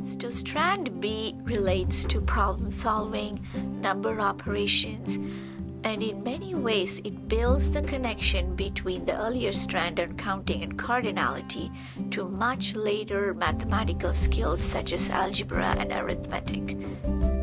So Strand B relates to problem solving, number operations, and in many ways it builds the connection between the earlier strand on counting and cardinality to much later mathematical skills such as algebra and arithmetic.